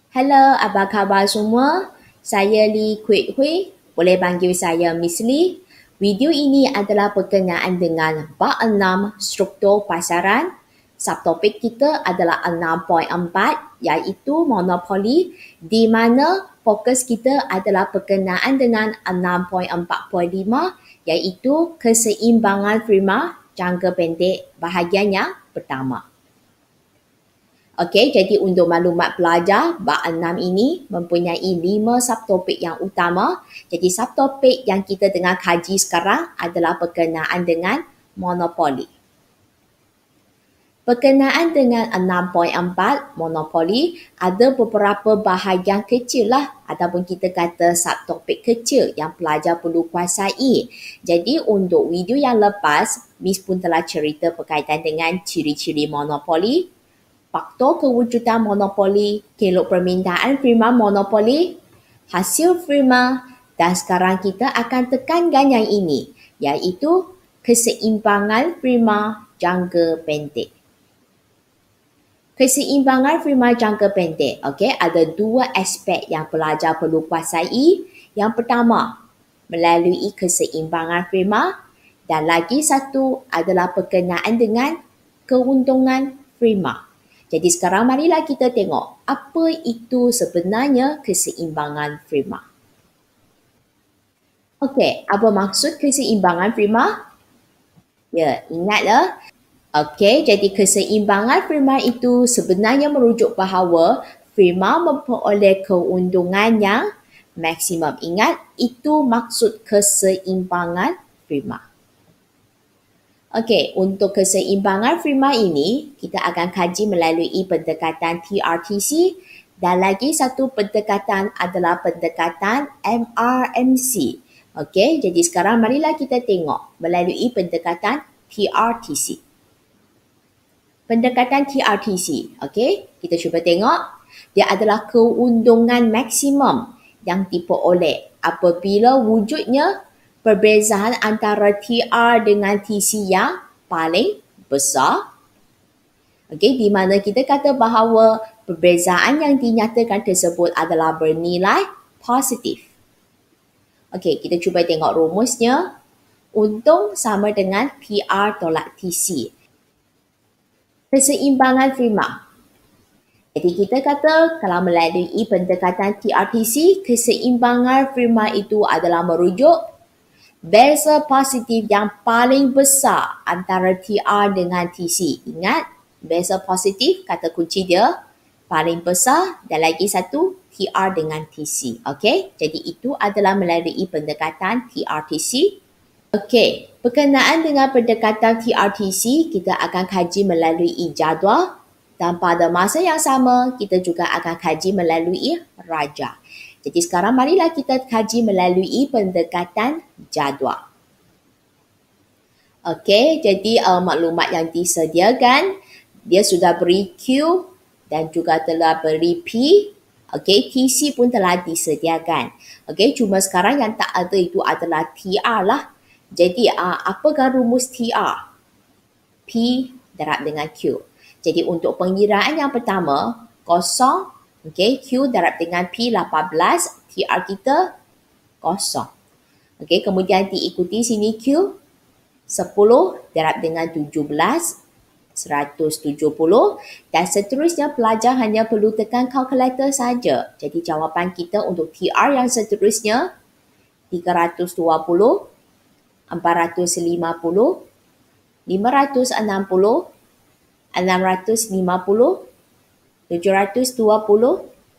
Hello, apa khabar semua? Saya Lee Kwek Hui, boleh panggil saya Miss Lee. Video ini adalah berkenaan dengan bab 6 struktur pasaran. Subtopik kita adalah 6.4 iaitu monopoli, di mana fokus kita adalah berkenaan dengan 6.4.5 iaitu keseimbangan firma jangka pendek bahagian yang pertama. Okey, jadi untuk maklumat pelajar, bab 6 ini mempunyai 5 subtopik yang utama. Jadi subtopik yang kita tengah kaji sekarang adalah berkenaan dengan monopoli. Berkenaan dengan 6.4 monopoli, ada beberapa bahagian kecil lah ataupun kita kata subtopik kecil yang pelajar perlu kuasai. Jadi untuk video yang lepas, Miss pun telah cerita berkaitan dengan ciri-ciri monopoli, faktor kewujudan monopoli, kelok permintaan firma monopoli, hasil firma, dan sekarang kita akan tekankan yang ini, iaitu keseimbangan firma jangka pendek. Keseimbangan firma jangka pendek, okey, ada dua aspek yang pelajar perlu kuasai. Yang pertama, melalui keseimbangan firma, dan lagi satu adalah berkenaan dengan keuntungan firma. Jadi sekarang marilah kita tengok apa itu sebenarnya keseimbangan firma. Okey, apa maksud keseimbangan firma? Ya, ingatlah. Okey, jadi keseimbangan firma itu sebenarnya merujuk bahawa firma memperoleh keuntungan yang maksimum. Ingat, itu maksud keseimbangan firma. Okey, untuk keseimbangan firma ini, kita akan kaji melalui pendekatan TRTC dan lagi satu pendekatan adalah pendekatan MRMC. Okey, jadi sekarang marilah kita tengok melalui pendekatan TRTC. Pendekatan TRTC, okey, kita cuba tengok. Dia adalah keuntungan maksimum yang diperoleh apabila wujudnya perbezaan antara TR dengan TC yang paling besar. Okey, di mana kita kata bahawa perbezaan yang dinyatakan tersebut adalah bernilai positif. Okey, kita cuba tengok rumusnya. Untung sama dengan TR tolak TC. Keseimbangan firma. Jadi kita kata kalau melalui pendekatan TRTC, keseimbangan firma itu adalah merujuk beza positif yang paling besar antara TR dengan TC. Ingat, beza positif kata kunci dia paling besar dan lagi satu TR dengan TC. Okey, jadi itu adalah melalui pendekatan TRTC. Okey, berkenaan dengan pendekatan TRTC, kita akan kaji melalui jadual dan pada masa yang sama kita juga akan kaji melalui raja. Jadi sekarang marilah kita kaji melalui pendekatan jadual. Okey, jadi maklumat yang disediakan, dia sudah beri Q dan juga telah beri P. Okey, TC pun telah disediakan. Okey, cuma sekarang yang tak ada itu adalah TR lah. Jadi apakah rumus TR? P darab dengan Q. Jadi untuk pengiraan yang pertama, kosong. Okey, Q darab dengan P 18, TR kita kosong. Okey, kemudian diikuti sini Q 10 darab dengan 17, 170 dan seterusnya pelajar hanya perlu tekan kalkulator saja. Jadi jawapan kita untuk TR yang seterusnya 320, 450, 560, 650, 720,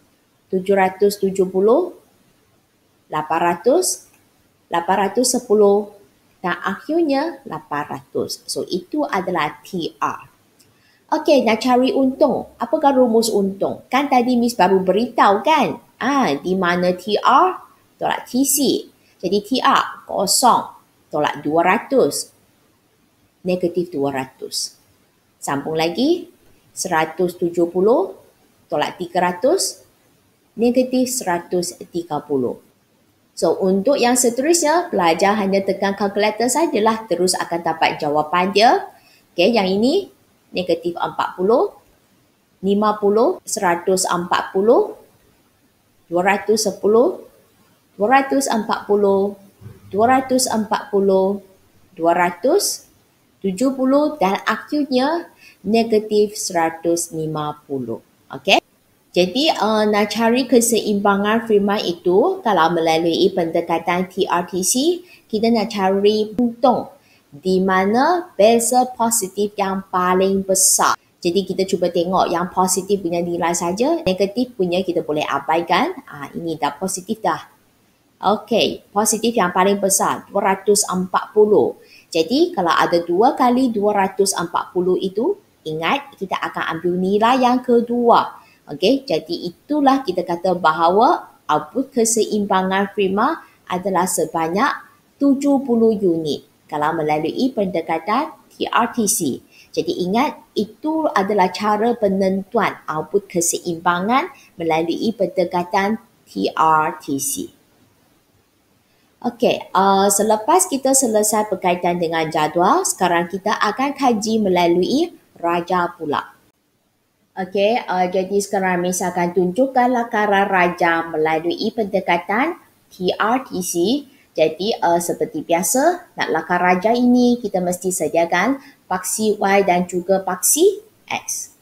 770, 800, 810 dan akhirnya 800. So itu adalah TR. Okey, nak cari untung. Apakah rumus untung? Kan tadi Miss baru beritahu kan? Di mana TR tolak TC. Jadi TR kosong tolak 200. Negatif 200. Sambung lagi. 170 tolak 300. Negatif 130. So, untuk yang seterusnya, pelajar hanya tekan kalkulator sajalah terus akan dapat jawapan dia. Okey, yang ini negatif 40, 50, 140, 210, 240, 240, 270 dan akhirnya negatif 150. Okey. Jadi nak cari keseimbangan firman itu kalau melalui pendekatan TRTC, kita nak cari untung di mana beza positif yang paling besar. Jadi kita cuba tengok yang positif punya nilai saja, negatif punya kita boleh abaikan. Ini dah positif dah. Okey, positif yang paling besar 240. Jadi kalau ada 2 kali 240 itu, ingat kita akan ambil nilai yang kedua. Okey, jadi itulah kita kata bahawa output keseimbangan prima adalah sebanyak 70 unit kalau melalui pendekatan TRTC. Jadi ingat, itu adalah cara penentuan output keseimbangan melalui pendekatan TRTC. Okey, selepas kita selesai berkaitan dengan jadual, sekarang kita akan kaji melalui raja pula. Okey, jadi sekarang Miss akan tunjukkan lakaran raja melalui pendekatan TRTC. Jadi seperti biasa, nak lakar raja ini kita mesti sediakan paksi Y dan juga paksi X.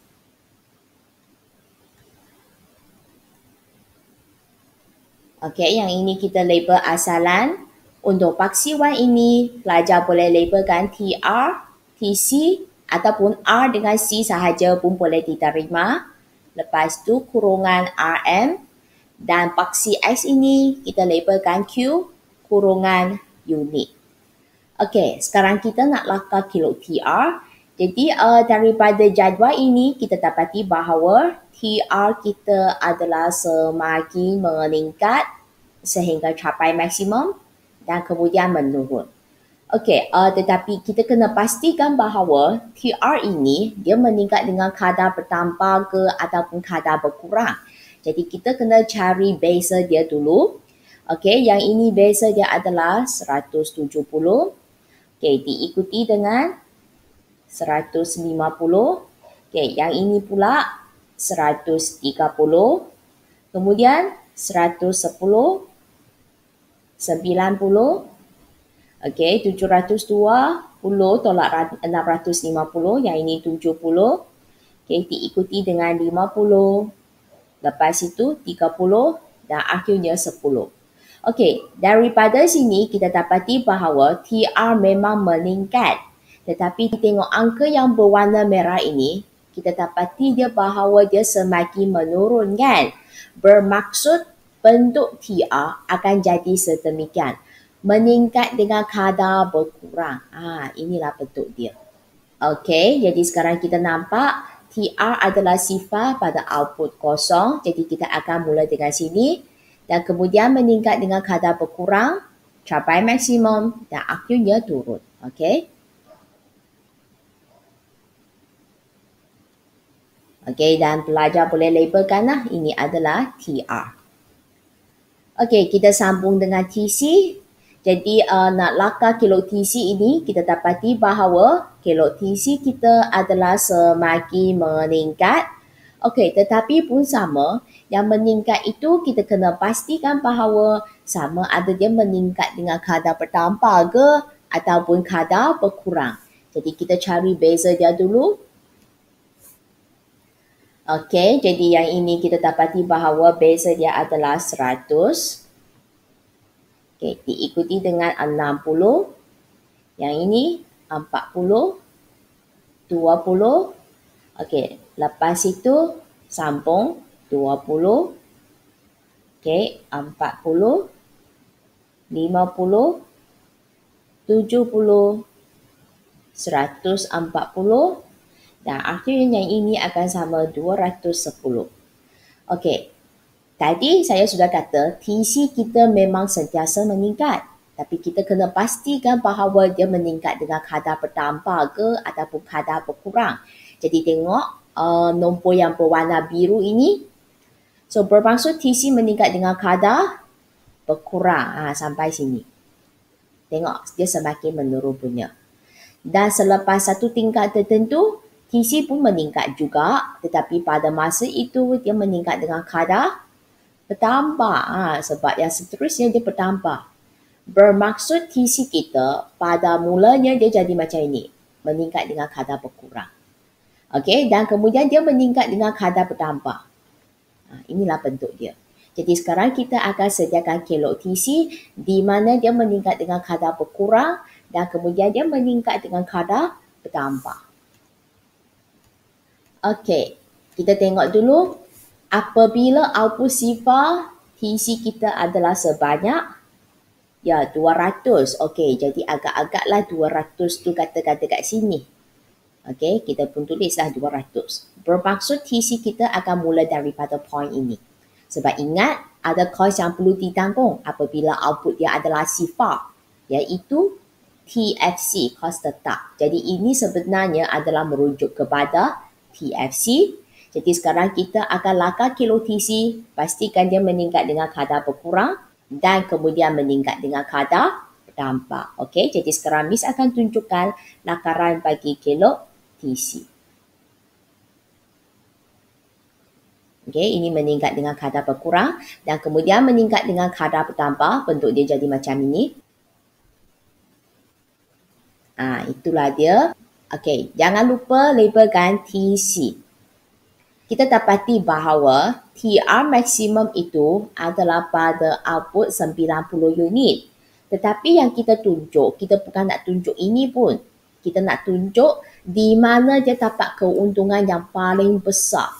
Okey, yang ini kita label asalan. Untuk paksi Y ini, pelajar boleh labelkan TR, TC ataupun R dengan C sahaja pun boleh diterima. Lepas tu kurungan RM dan paksi X ini kita labelkan Q kurungan unit. Okey, sekarang kita nak lakar kilo TR. Jadi daripada jadual ini kita dapati bahawa TR kita adalah semakin meningkat sehingga capai maksimum dan kemudian menurun. Okey, tetapi kita kena pastikan bahawa TR ini dia meningkat dengan kadar bertambah ke ataupun kadar berkurang. Jadi kita kena cari beza dia dulu. Okey, yang ini beza dia adalah 170. Okey, diikuti dengan 150. Okey, yang ini pula 130. Kemudian 110, 90. Okey, 720 tolak 650, yang ini 70. Okey, diikuti dengan 50. Lepas itu 30 dan akhirnya 10. Okey, daripada sini kita dapati bahawa TR memang meningkat. Tetapi tengok angka yang berwarna merah ini, kita dapati dia bahawa dia semakin menurun kan. Bermaksud bentuk TR akan jadi sedemikian. Meningkat dengan kadar berkurang. Inilah bentuk dia. Okey, jadi sekarang kita nampak TR adalah sifar pada output kosong. Jadi kita akan mula dengan sini. Dan kemudian meningkat dengan kadar berkurang, capai maksimum dan akhirnya turun. Okey. Okey, dan pelajar boleh labelkan lah. Ini adalah TR. Okey, kita sambung dengan TC. Jadi nak lakar kilo TC ini, kita dapati bahawa kilo TC kita adalah semakin meningkat. Okey, tetapi pun sama, yang meningkat itu kita kena pastikan bahawa sama ada dia meningkat dengan kadar bertambah ke ataupun kadar berkurang. Jadi kita cari beza dia dulu. Okey, jadi yang ini kita dapati bahawa beza dia adalah 100. Okey, diikuti dengan 60. Yang ini 40, 20. Okey, lepas itu sambung 20. Okey, 40, 50, 70, 140 dan akhirnya yang ini akan sama 210. Okey. Tadi saya sudah kata TC kita memang sentiasa meningkat. Tapi kita kena pastikan bahawa dia meningkat dengan kadar bertambah ke ataupun kadar berkurang. Jadi tengok nombor yang berwarna biru ini. So bermaksud TC meningkat dengan kadar berkurang sampai sini. Tengok dia semakin menurun punya. Dan selepas satu tingkat tertentu, TC pun meningkat juga. Tetapi pada masa itu dia meningkat dengan kadar bertambah. Sebab yang seterusnya dia bertambah. Bermaksud TC kita pada mulanya dia jadi macam ini. Meningkat dengan kadar berkurang. Okey, dan kemudian dia meningkat dengan kadar bertambah. Inilah bentuk dia. Jadi sekarang kita akan sediakan kelok TC di mana dia meningkat dengan kadar berkurang dan kemudian dia meningkat dengan kadar bertambah. Okey, kita tengok dulu. Apabila output sifar TC kita adalah sebanyak 200. Okey, jadi agak-agaklah 200 tu kata-kata kat sini. Okey, kita pun tulislah 200. Bermaksud TC kita akan mula daripada point ini. Sebab ingat, ada kos yang perlu ditanggung apabila output dia adalah sifar, iaitu TFC, kos tetap. Jadi ini sebenarnya adalah merujuk kepada TFC. Jadi sekarang kita akan lakar kilo TC, pastikan dia meningkat dengan kadar berkurang dan kemudian meningkat dengan kadar bertambah. Okey, jadi sekarang Miss akan tunjukkan lakaran bagi kilo TC. Okey, ini meningkat dengan kadar berkurang dan kemudian meningkat dengan kadar bertambah. Bentuk dia jadi macam ini. Itulah dia. Okey, jangan lupa labelkan TC. Kita dapati bahawa TR maksimum itu adalah pada output 90 unit. Tetapi yang kita tunjuk, kita bukan nak tunjuk ini pun. Kita nak tunjuk di mana dia dapat keuntungan yang paling besar.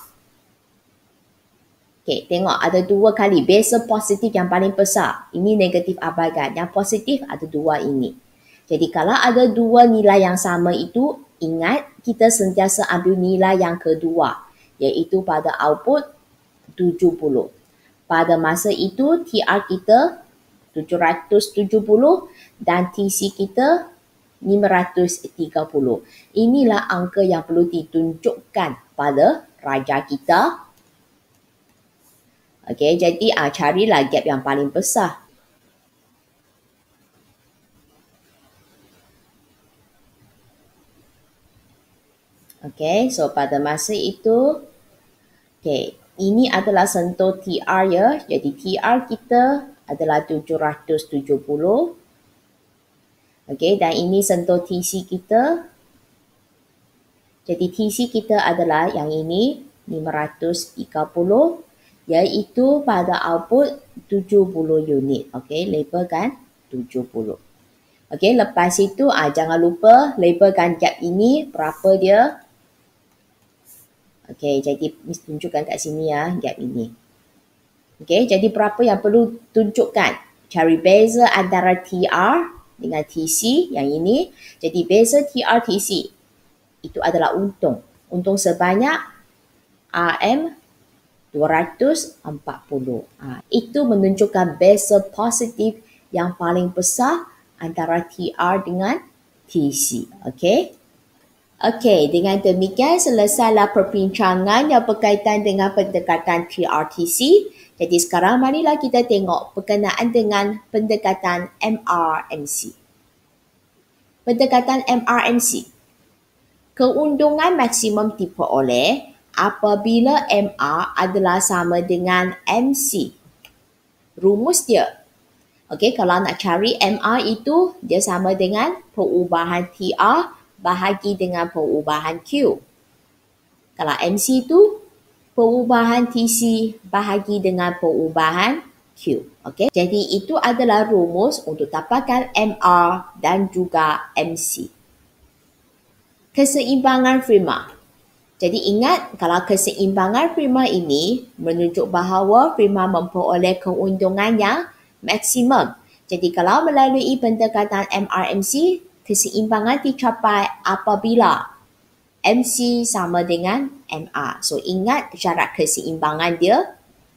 Okey, tengok ada dua kali. Beza positif yang paling besar. Ini negatif abaikan. Yang positif ada dua ini. Jadi kalau ada dua nilai yang sama itu, ingat kita sentiasa ambil nilai yang kedua. Iaitu pada output 70. Pada masa itu TR kita 770 dan TC kita 530. Inilah angka yang perlu ditunjukkan pada raja kita. Okey, jadi carilah gap yang paling besar. Okey, so pada masa itu, ini adalah sentuh TR ya. Jadi TR kita adalah 770. Okey, dan ini sentuh TC kita. Jadi TC kita adalah yang ini 530, iaitu pada output 70 unit. Okey, labelkan 70. Okey, lepas itu jangan lupa labelkan gap ini berapa dia. Okey, jadi Miss tunjukkan kat sini ya, gap ini. Okey, jadi berapa yang perlu tunjukkan? Cari beza antara TR dengan TC yang ini. Jadi beza TR TC itu adalah untung. Untung sebanyak RM 240. Itu menunjukkan beza positif yang paling besar antara TR dengan TC. Okey. Okey, dengan demikian selesailah perbincangan yang berkaitan dengan pendekatan TRTC. Jadi sekarang marilah kita tengok berkenaan dengan pendekatan MRMC. Pendekatan MRMC. Keuntungan maksimum diperoleh apabila MR adalah sama dengan MC. Rumus dia. Okey, kalau nak cari MR itu dia sama dengan perubahan TR bahagi dengan perubahan Q. Kalau MC itu perubahan TC bahagi dengan perubahan Q. Okey. Jadi itu adalah rumus untuk dapatkan MR dan juga MC. Keseimbangan Fermat. Jadi ingat kalau keseimbangan Fermat ini menunjuk bahawa Fermat memperoleh keuntungan yang maksimum. Jadi kalau melalui pendekatan MRMC, keseimbangan dicapai apabila MC sama dengan MR. So ingat syarat keseimbangan dia.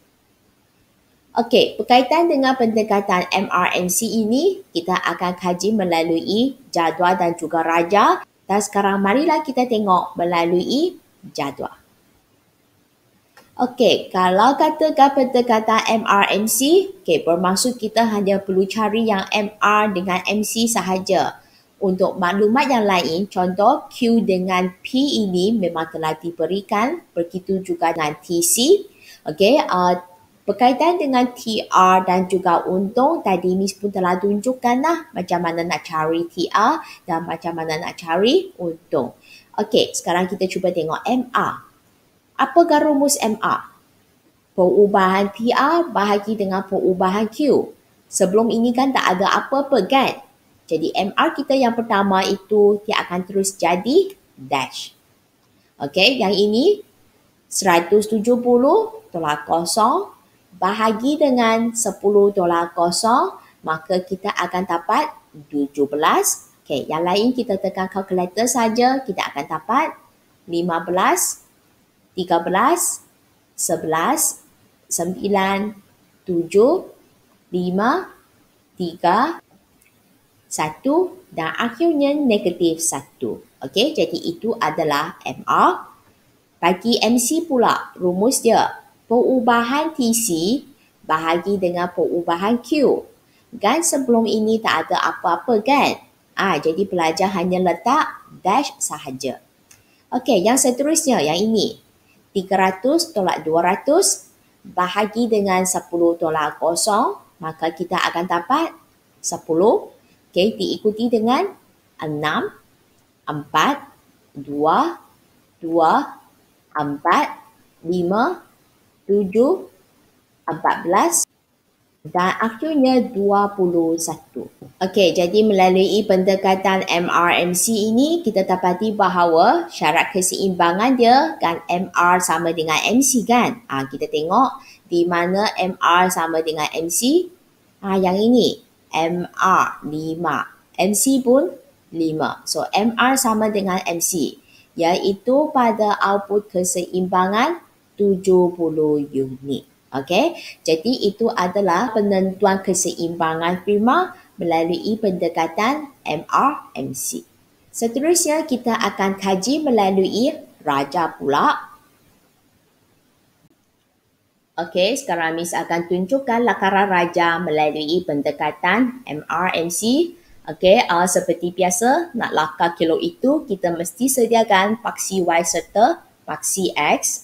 Okey, berkaitan dengan pendekatan MRMC ini, kita akan kaji melalui jadual dan juga raja. Dan sekarang marilah kita tengok melalui jadual. Okey, kalau katakan pendekatan MRMC, bermaksud kita hanya perlu cari yang MR dengan MC sahaja. Untuk maklumat yang lain, contoh Q dengan P ini memang telah diberikan, begitu juga dengan TC. Okey, Berkaitan dengan TR dan juga untung, tadi Miss pun telah tunjukkan lah macam mana nak cari TR dan macam mana nak cari untung. Okey, sekarang kita cuba tengok MR. Apakah rumus MR? Perubahan TR bahagi dengan perubahan Q. Sebelum ini kan tak ada apa-apa kan? Jadi MR kita yang pertama itu dia akan terus jadi dash. Okey, yang ini 170 tolak kosong bahagi dengan 10 tolak kosong, maka kita akan dapat 17. Okey, yang lain kita tekan kalkulator saja, kita akan dapat 15, 13, 11, 9, 7, 5, 3, 1 dan akhirnya negatif 1. Okey, jadi itu adalah MR. Bagi MC pula, rumus dia perubahan TC bahagi dengan perubahan Q. Kan sebelum ini tak ada apa-apa kan? Jadi pelajar hanya letak dash sahaja. Okey, yang seterusnya, yang ini. 300 tolak 200 bahagi dengan 10 tolak kosong, maka kita akan dapat 10. Okey, diikuti dengan 6, 4, 2, 2, 4, 5, 7, 14 dan akhirnya 21. Okey, jadi melalui pendekatan MRMC ini kita dapati bahawa syarat keseimbangan dia kan MR sama dengan MC kan? Kita tengok di mana MR sama dengan MC. Yang ini MR 5, MC pun 5. So MR sama dengan MC, iaitu pada output keseimbangan 70 unit. Okey, jadi itu adalah penentuan keseimbangan firma melalui pendekatan MRMC. Seterusnya kita akan kaji melalui raja pula. Okey, sekarang Miss akan tunjukkan lakaran raja melalui pendekatan MRMC. Okey, seperti biasa, nak lakar kilo itu, kita mesti sediakan paksi Y serta paksi X.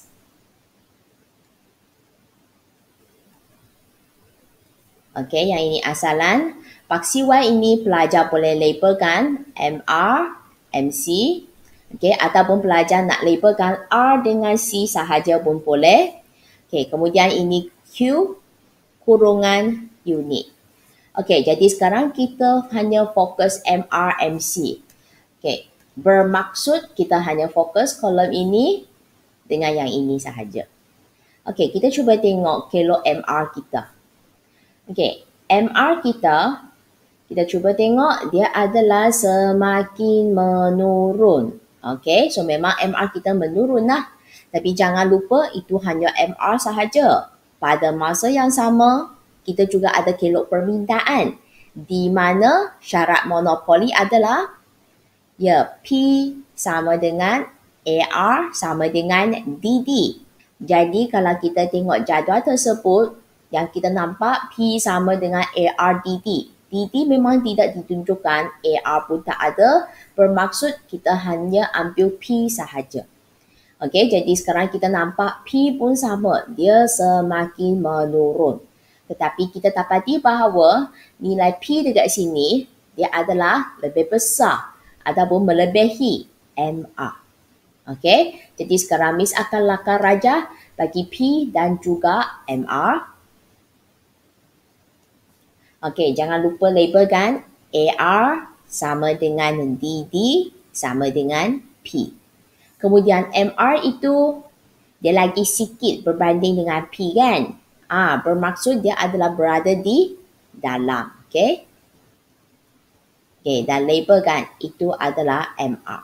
Okey, yang ini asalan. Paksi Y ini pelajar boleh labelkan MR, MC. Okey, ataupun pelajar nak labelkan R dengan C sahaja pun boleh. Okey, kemudian ini Q kurungan unit. Okey, jadi sekarang kita hanya fokus MR, MC. Okey, bermaksud kita hanya fokus kolom ini dengan yang ini sahaja. Okey, kita cuba tengok kilo MR kita. Okey, MR kita cuba tengok dia adalah semakin menurun. Okey, so memang MR kita menurun lah. Tapi jangan lupa itu hanya MR sahaja. Pada masa yang sama, kita juga ada kilo permintaan di mana syarat monopoli adalah P sama dengan AR sama dengan DD. Jadi kalau kita tengok jadual tersebut, yang kita nampak P sama dengan ARDD. DD memang tidak ditunjukkan, AR pun tak ada, bermaksud kita hanya ambil P sahaja. Okey, jadi sekarang kita nampak P pun sama, dia semakin menurun. Tetapi kita dapati bahawa nilai P dekat sini, dia adalah lebih besar ataupun melebihi MR. Okey, jadi sekarang Miss akan lakar raja bagi P dan juga MR. Okey, jangan lupa labelkan AR sama dengan DD sama dengan P. Kemudian MR itu dia lagi sikit berbanding dengan P kan? Bermaksud dia adalah berada di dalam. Okey. Okey, dan labelkan itu adalah MR.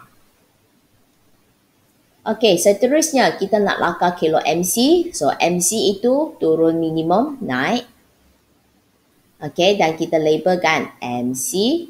Okey, seterusnya kita nak lakar kilo MC. So MC itu turun minimum, naik. Okey, dan kita labelkan MC.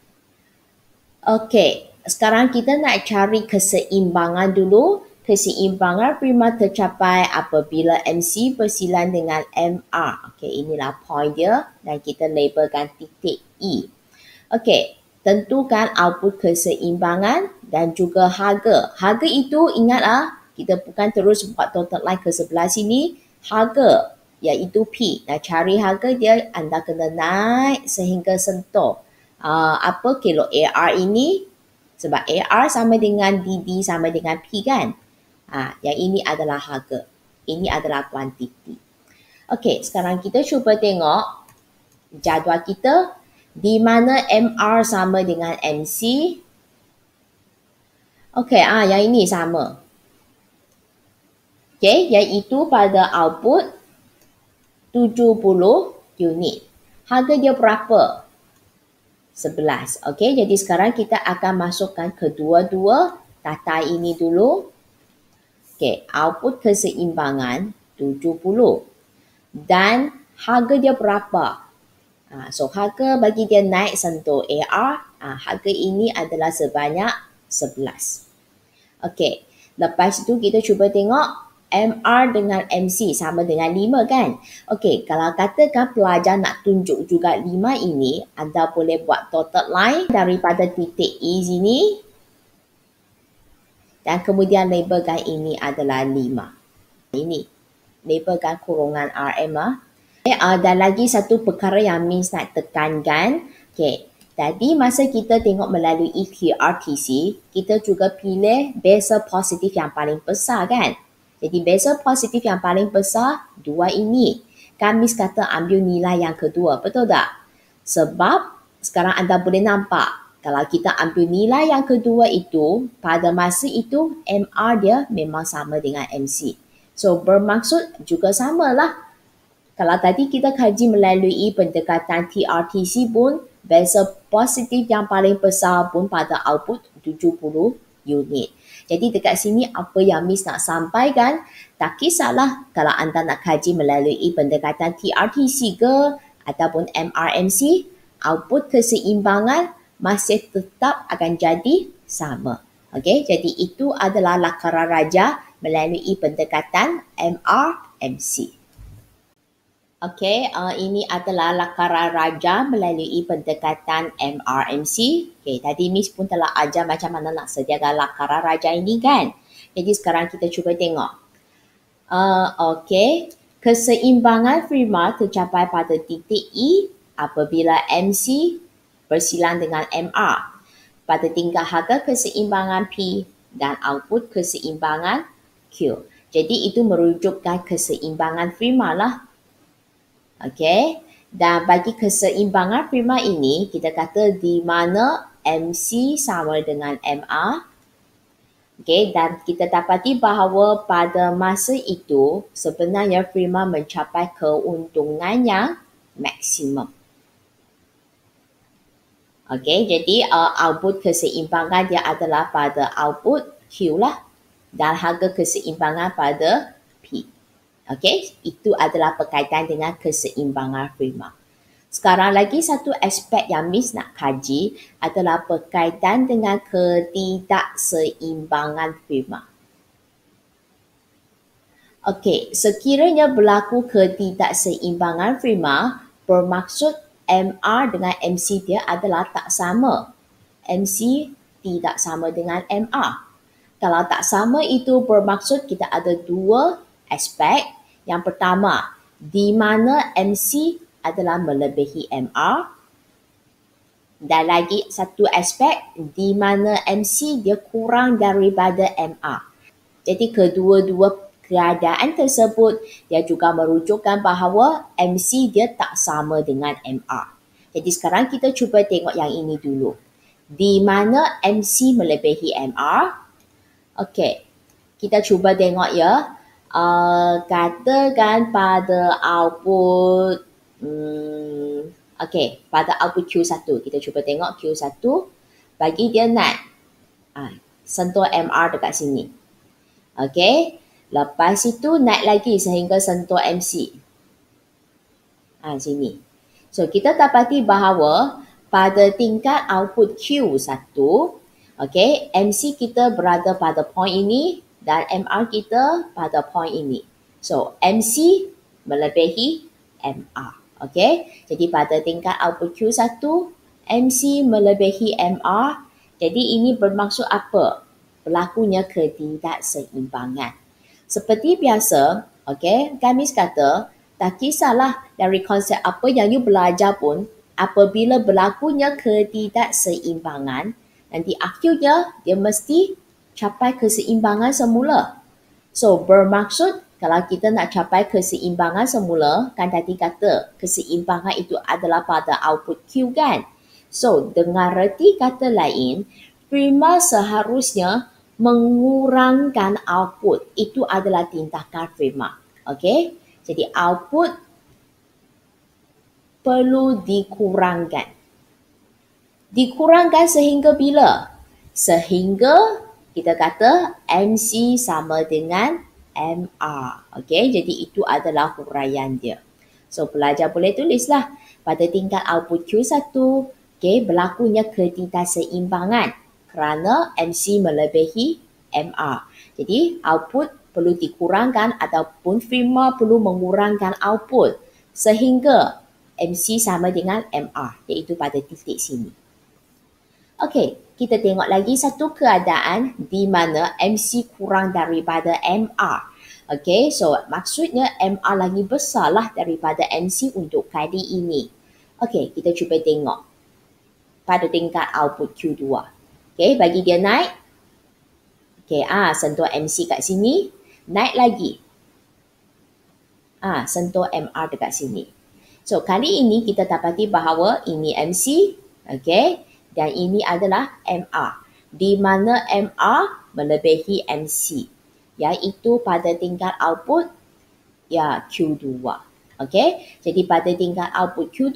Okey, sekarang kita nak cari keseimbangan dulu. Keseimbangan prima tercapai apabila MC bersilang dengan MR. Okey, inilah point dia dan kita labelkan titik E. Okey, tentukan output keseimbangan dan juga harga. Harga itu ingatlah, kita bukan terus buat total line ke sebelah sini. Harga iaitu P. Nak cari harga dia, anda kena naik sehingga sentuh kilo AR ini, sebab AR sama dengan DD sama dengan P kan. Yang ini adalah harga. Ini adalah kuantiti. Okey, sekarang kita cuba tengok jadual kita di mana MR sama dengan MC. Okey, yang ini sama. Okey, iaitu pada output 70 unit. Harga dia berapa? 11. Okey, jadi sekarang kita akan masukkan kedua-dua data ini dulu. Okey, output keseimbangan 70. Dan harga dia berapa? So, harga bagi dia naik sentuh AR, harga ini adalah sebanyak 11. Okey, lepas itu kita cuba tengok MR dengan MC sama dengan 5 kan? Okey, kalau katakan pelajar nak tunjuk juga 5 ini, anda boleh buat dotted line daripada titik E sini dan kemudian labelkan ini adalah 5. Ini, labelkan kurungan RM. Dan lagi satu perkara yang Miss nak tekankan. Okey, tadi masa kita tengok melalui QRTC, kita juga pilih bezel positif yang paling besar kan? Jadi bezel positif yang paling besar, 2 ini. Kan Miss kata ambil nilai yang kedua, betul tak? Sebab sekarang anda boleh nampak, kalau kita ambil nilai yang kedua itu, pada masa itu MR dia memang sama dengan MC. So bermaksud juga samalah. Kalau tadi kita kaji melalui pendekatan TRTC pun, bezel positif yang paling besar pun pada output 70 unit. Jadi dekat sini apa yang Miss nak sampaikan, tak kisahlah kalau anda nak kaji melalui pendekatan TRTC ke ataupun MRMC, output keseimbangan masih tetap akan jadi sama. Okey, jadi itu adalah lakaran raja melalui pendekatan MRMC. Okey, ini adalah lakaran raja melalui pendekatan MRMC. Okey, tadi Miss pun telah ajar macam mana nak sediakan lakaran raja ini kan. Jadi sekarang kita cuba tengok. Okey, keseimbangan Fermat tercapai pada titik E apabila MC bersilang dengan MR pada tingkat harga keseimbangan P dan output keseimbangan Q. Jadi itu merujukkan keseimbangan Fermat lah. Okey, dan bagi keseimbangan Fermat ini, kita kata di mana MC sama dengan MR. Okey, dan kita dapati bahawa pada masa itu, sebenarnya Fermat mencapai keuntungan yang maksimum. Okey, jadi output keseimbangan dia adalah pada output Q lah. Dan harga keseimbangan pada P. Okey, itu adalah berkaitan dengan keseimbangan Fermat. Sekarang lagi satu aspek yang Miss nak kaji adalah berkaitan dengan ketidakseimbangan Fermat. Okey, sekiranya berlaku ketidakseimbangan Fermat, bermaksud MR dengan MC dia adalah tak sama. MC tidak sama dengan MR. Kalau tak sama itu bermaksud kita ada dua aspek. Yang pertama, di mana MC adalah melebihi MR. Dan lagi satu aspek, di mana MC dia kurang daripada MR. Jadi kedua-dua keadaan tersebut, dia juga merujukkan bahawa MC dia tak sama dengan MR. Jadi sekarang kita cuba tengok yang ini dulu. Di mana MC melebihi MR. Okey, kita cuba tengok ya. Katakan pada output pada output Q1 kita cuba tengok Q1 bagi dia naik sentuh MR dekat sini. Okey, lepas itu naik lagi sehingga sentuh MC sini. So kita dapati bahawa pada tingkat output Q1, okey, MC kita berada pada point ini dan MR kita pada point ini. So MC melebihi MR. Okey, jadi pada tingkat output Q1, MC melebihi MR. Jadi ini bermaksud apa? Berlakunya ketidakseimbangan. Seperti biasa, okey, kami kata Tak kisahlah dari konsep apa yang you belajar pun, apabila berlakunya ketidakseimbangan, nanti akhirnya dia mesti capai keseimbangan semula. So, bermaksud kalau kita nak capai keseimbangan semula, kan tadi kata keseimbangan itu adalah pada output Q kan? So, dengan reti kata lain, prima seharusnya mengurangkan output. Itu adalah tindakan prima. Okey? Jadi, output perlu dikurangkan. Dikurangkan sehingga bila? Sehingga kita kata MC sama dengan MR. Okey, jadi itu adalah huraian dia. So, pelajar boleh tulislah pada tingkat output Q1, okey, berlakunya ketidakseimbangan kerana MC melebihi MR. Jadi, output perlu dikurangkan ataupun firma perlu mengurangkan output sehingga MC sama dengan MR, iaitu pada titik sini. Okey, kita tengok lagi satu keadaan di mana MC kurang daripada MR. Okey, so maksudnya MR lagi besarlah daripada MC untuk kali ini. Okey, kita cuba tengok pada tingkat output Q2. Okey, bagi dia naik. Okey, sentuh MC kat sini, naik lagi. Sentuh MR dekat sini. So, kali ini kita dapati bahawa ini MC, okey, dan ini adalah MR, di mana MR melebihi MC, iaitu pada tingkat output Q2. Okey, jadi pada tingkat output Q2,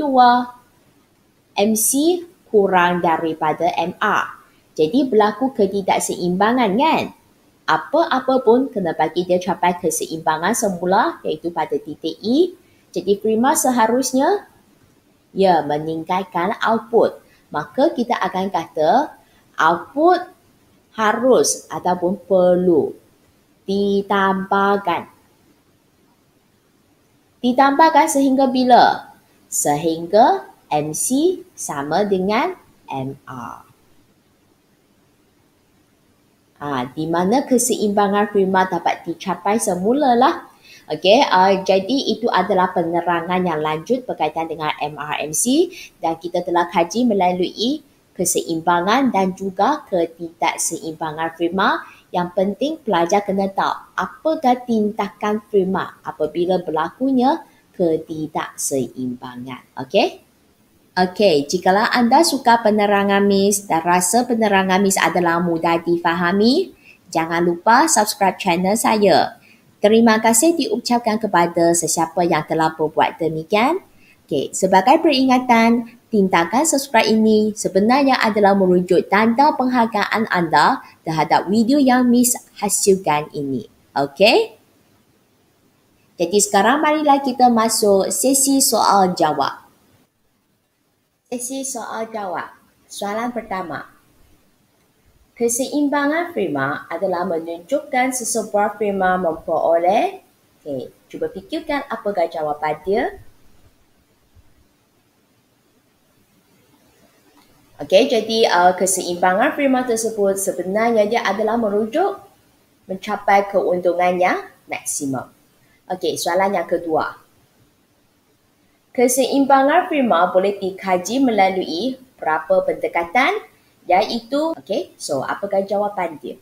MC kurang daripada MR. Jadi berlaku ketidakseimbangan kan? Apa-apa pun kena bagi dia capai keseimbangan semula, iaitu pada titik E. Jadi prima seharusnya meningkatkan output. Maka kita akan kata output harus ataupun perlu ditambahkan. Ditambahkan sehingga bila? Sehingga MC sama dengan MR. Di mana keseimbangan prima dapat dicapai semula lah. Okey, jadi itu adalah penerangan yang lanjut berkaitan dengan MRMC dan kita telah kaji melalui keseimbangan dan juga ketidakseimbangan prima. Yang penting pelajar kena tahu apakah tindakan prima apabila berlakunya ketidakseimbangan. Okey? Okey, jikalau anda suka penerangan Miss dan rasa penerangan Miss adalah mudah difahami, jangan lupa subscribe channel saya. Terima kasih diucapkan kepada sesiapa yang telah berbuat demikian. Okey, sebagai peringatan, tindakan subscribe ini sebenarnya adalah merujuk tanda penghargaan anda terhadap video yang Miss hasilkan ini. Okey? Jadi sekarang marilah kita masuk sesi soal jawab. Sesi soal jawab. Soalan pertama. Keseimbangan firma adalah menunjukkan sesebuah firma memperoleh. Okey, cuba fikirkan apakah jawapan dia. Okey, jadi keseimbangan firma tersebut sebenarnya dia adalah merujuk mencapai keuntungan yang maksimum. Okey, soalan yang kedua. Keseimbangan firma boleh dikaji melalui berapa pendekatan, iaitu, so apakah jawapan dia?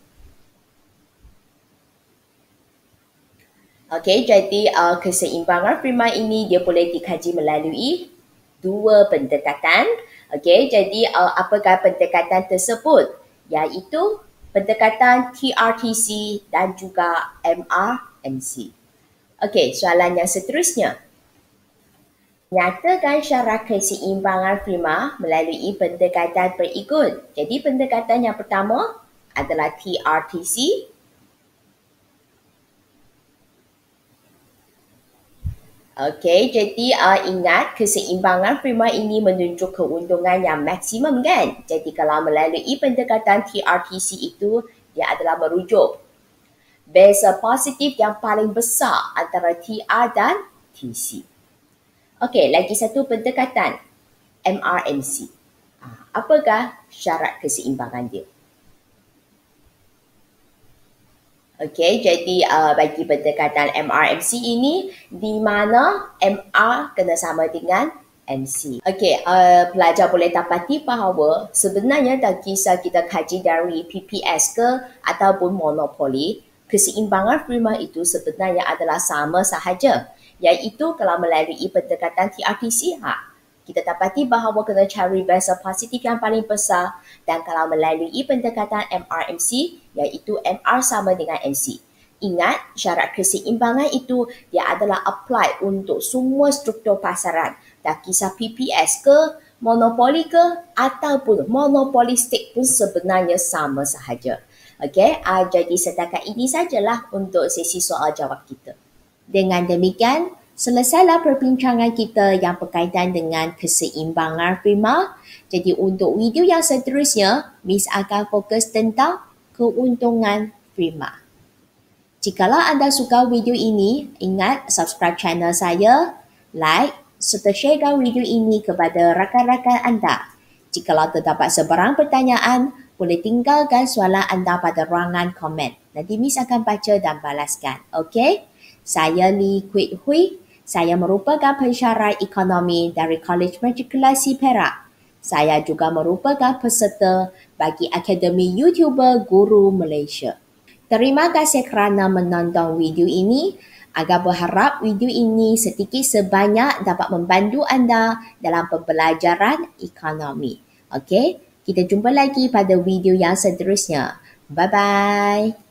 Jadi keseimbangan firma ini dia boleh dikaji melalui dua pendekatan. Jadi apakah pendekatan tersebut? Iaitu pendekatan TRTC dan juga MRMC. Soalan yang seterusnya. Nyatakan syarat keseimbangan firma melalui pendekatan berikut. Jadi pendekatan yang pertama adalah TRTC. Jadi ingat keseimbangan firma ini menunjuk keuntungan yang maksimum kan? Jadi kalau melalui pendekatan TRTC itu, dia adalah merujuk beza positif yang paling besar antara TR dan TC. Lagi satu pendekatan MRMC. Apakah syarat keseimbangan dia? Okey, jadi bagi pendekatan MRMC ini, di mana MR kena sama dengan MC. Okey, pelajar boleh dapati bahawa sebenarnya tak kisah kita kaji dari PPS ke ataupun monopoli, keseimbangan prima itu sebenarnya adalah sama sahaja. Iaitu kalau melalui pendekatan TRTC, kita dapati bahawa kena cari beza positif yang paling besar, dan kalau melalui pendekatan MRMC, iaitu MR sama dengan MC. Ingat, syarat keseimbangan itu dia adalah apply untuk semua struktur pasaran. Tak kisah PPS ke, monopoli ke, ataupun monopolistik pun sebenarnya sama sahaja. Okey, jadi setakat ini sajalah untuk sesi soal jawab kita. Dengan demikian, selesailah perbincangan kita yang berkaitan dengan keseimbangan prima. Jadi untuk video yang seterusnya, Miss akan fokus tentang keuntungan prima. Jikalau anda suka video ini, ingat subscribe channel saya, like serta sharekan video ini kepada rakan-rakan anda. Jikalau terdapat sebarang pertanyaan, boleh tinggalkan soalan anda pada ruangan komen. Nanti Miss akan baca dan balaskan. Okey? Saya Lee Kwek Hui. Saya merupakan pensyarah ekonomi dari College Matrikulasi Perak. Saya juga merupakan peserta bagi Akademi YouTuber Guru Malaysia. Terima kasih kerana menonton video ini. Agak berharap video ini sedikit sebanyak dapat membantu anda dalam pembelajaran ekonomi. Okey, kita jumpa lagi pada video yang seterusnya. Bye-bye.